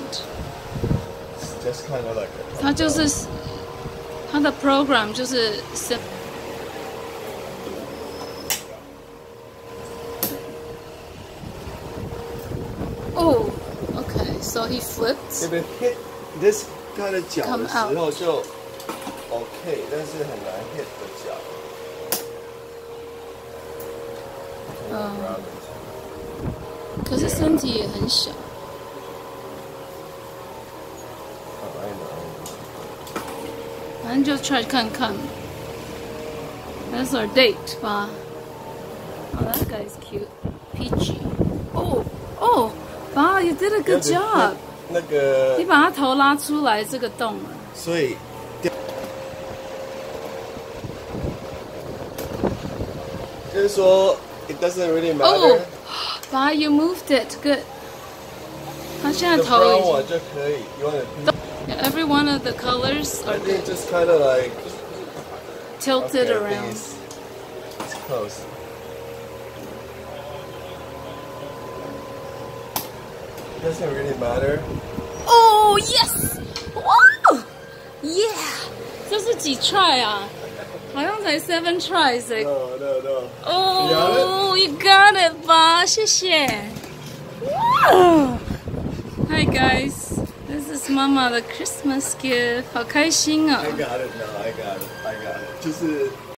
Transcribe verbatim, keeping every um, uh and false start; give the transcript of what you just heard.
Just kind of like a 它就是它的 program 就是 set. Oh, okay. So he flipped. If it hit this kind of 角的时候就 OK， 但是很难 hit 的角。 嗯。可是身体也很小。反正就 try 看看。That's our date 吧。Oh, that guy's cute. Peachy. Oh, oh, wow, you did a good job. 那个。 你把它头拉出来这个洞了。 所以。就是说 ，it doesn't really matter. Oh, wow, you moved it. Good. 它现在头已经。 就可以。You want Every one of the colors are I think just kind of like tilted okay, around. It's, it's close. It doesn't really matter. Oh yes! Wow! Yeah! 这是几 try 啊？好像才 seven tries 哎。 No, no, no. Oh, you got it 吧？谢谢。Wow! Hi guys. This is Mama the Christmas gift. 好开心啊！ I got it now. I got it. I got it. 就是。